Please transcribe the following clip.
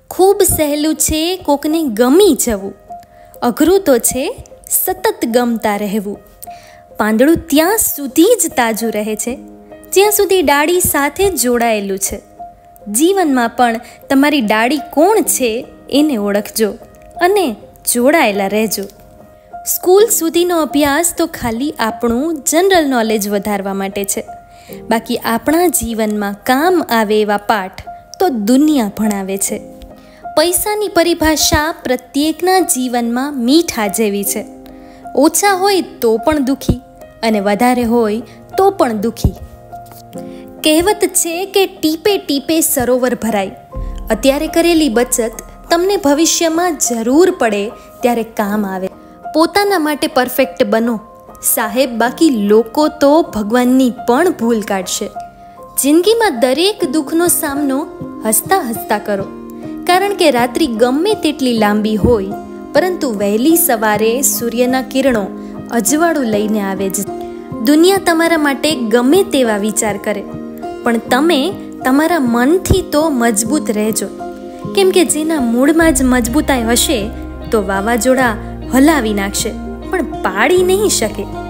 ખૂબ સહેલું છે કોકને ગમી જવું, અઘરું તો છે સતત ગમતા રહેવું. પાંદડું ત્યાં સુધી જ તાજું રહે છે જ્યાં સુધી ડાળી સાથે જોડાયેલું છે. જીવનમાં પણ તમારી ડાળી કોણ છે એને ઓળખજો અને જોડાયેલા રહેજો. સ્કૂલ સુધીનો અભ્યાસ તો ખાલી આપણું જનરલ નોલેજ વધારવા માટે છે. બાકી આપણા જીવનમાં કામ આવે એવા પાઠ તો દુનિયા ભણાવે છે. પૈસાની પરિભાષા પ્રત્યેકના જીવનમાં મીઠા જેવી છે. ઓછા હોય તો પણ દુઃખી અને વધારે હોય તો પણ દુઃખી. કહેવત છે કે ટીપે ટીપે સરોવર ભરાય. અત્યારે કરેલી બચત તમને ભવિષ્યમાં જરૂર પડે ત્યારે કામ આવે. પોતાના માટે પરફેક્ટ બનો સાહેબ, બાકી લોકો તો ભગવાનની પણ ભૂલ કાઢશે. જિંદગીમાં દરેક દુઃખનો સામનો હસતા હસતા કરો, કારણ કે રાત્રિ ગમે તેટલી લાંબી હોય પરંતુ વહેલી સવારે સૂર્યના કિરણો અજવાળું લઈને આવે જ. દુનિયા તમારા માટે ગમે તેવા વિચાર કરે, પણ તમે તમારા મનથી તો મજબૂત રહેજો, કેમ કે જેના મૂળમાં જ મજબૂતાઈ હશે તો વાવાઝોડા હલાવી નાખશે પણ પાડી નહીં શકે.